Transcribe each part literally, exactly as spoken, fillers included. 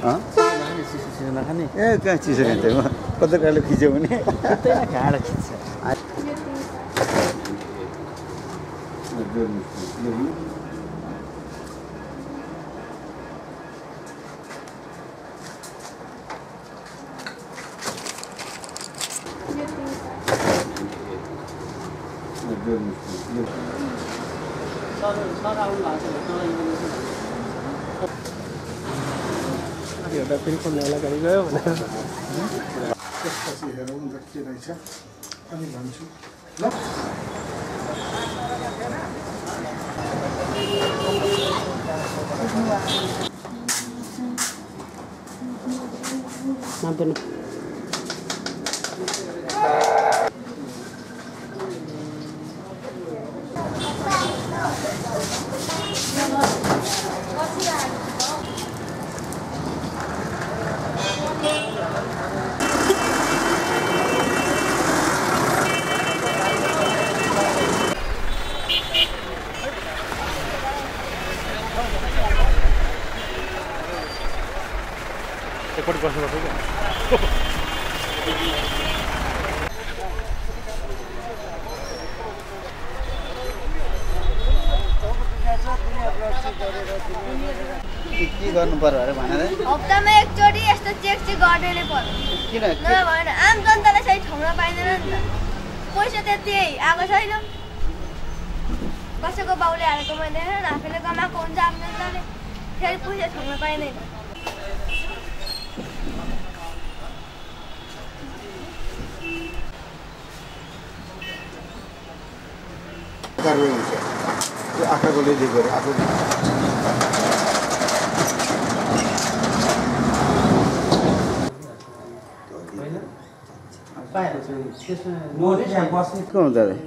नखाने ए कहाँ चिसो खान्छ म पत्रकारले खिच्यो भने घाँडा खिच्छ एउटा फेरि खोल्नेलाई गाडी गयो भनेर त्यसपछि हेरौँ न के रहेछ अनि भन्छु ल मान्दैन एकपट्टि बस्नुपर्छ क्या के गर्नु पर्यो अरे भनेर हप्तामा एकचोटि यस्तो चेक चाहिँ गर्नै नै पर्यो किन भएन आम जनतालाई सही ठाउँमा पाइँदैन नि त पैसा त्यति आएको छैन कसैको बाउले हालेको मान्दैन आफैले कमाएको हुन्छ आम जनताले फेरि पैसा ठाउँमा पाइँदैन कारवाही हुन्छ त्यो आँखाकोले जे गर्यो आफू को हुन्छ अरे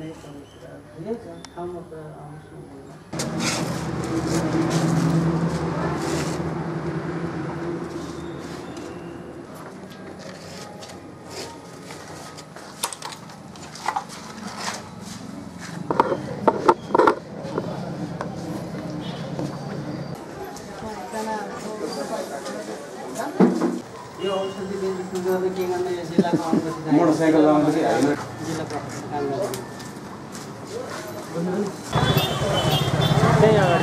यो औषधि बेच्नु के गर्ने जिल्लाको अनुमति मोटरसाइकल लाउँदा कि होइन जिल्ला प्रशासन काम गर्छ त्यही अगाडि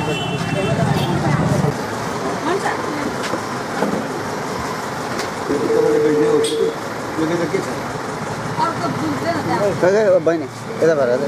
के छ बहिनी यता भएर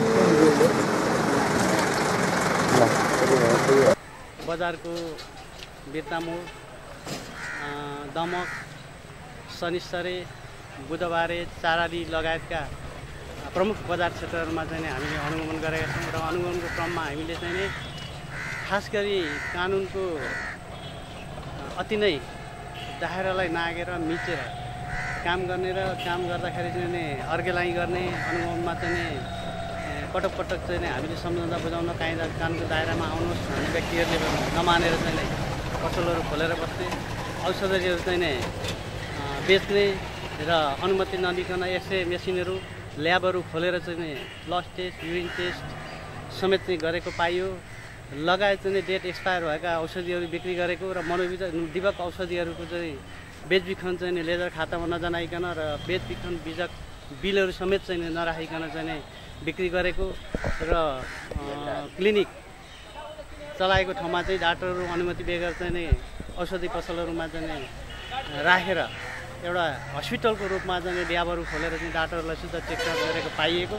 बजारको बिर्तामोड दमक शनिश्चरे बुधबारे चाराली लगायतका प्रमुख बजार क्षेत्रहरूमा चाहिँ हामीले अनुगमन गरेका छौँ र अनुगमनको क्रममा हामीले चाहिँ नि खास गरी कानुनको अति नै दायरालाई नागेर मिचेर काम गर्ने र काम गर्दाखेरि चाहिँ नि अर्गेलाइ गर्ने अनुगमनमा चाहिँ नि पटक पटक चाहिँ नि हामीले सम्झौता बुझाउन कायदा कानुनको दायरामा आउनुहोस् भन्ने व्यक्तिहरूले नमानेर चाहिँ नि पसलहरू खोलेर बस्ने औषधिहरू चाहिँ नि बेच्ने र अनुमति नलिकन एक्सरे मेसिनहरू ल्याबहरू खोलेर चाहिँ नि ब्लड टेस्ट युरिन टेस्ट समेत चाहिँ गरेको पाइयो लगायत चाहिँ डेट एक्सपायर भएका औषधिहरू बिक्री गरेको र मनोविधक औषधिहरूको चाहिँ बेचबिखन चाहिँ नि लेजर खातामा नजनाइकन र बेचबिखन बिजक बिलहरू समेत चाहिँ नराखिकन चाहिँ नि बिक्री गरेको र क्लिनिक चलाएको ठाउँमा चाहिँ डाक्टरहरू अनुमति बेगर चाहिँ नि औषधि पसलहरूमा चाहिँ नि राखेर एउटा हस्पिटलको रूपमा चाहिँ ल्याबहरू खोलेर चाहिँ डाक्टरलाई शुद्ध चेकअप गरेको पाइएको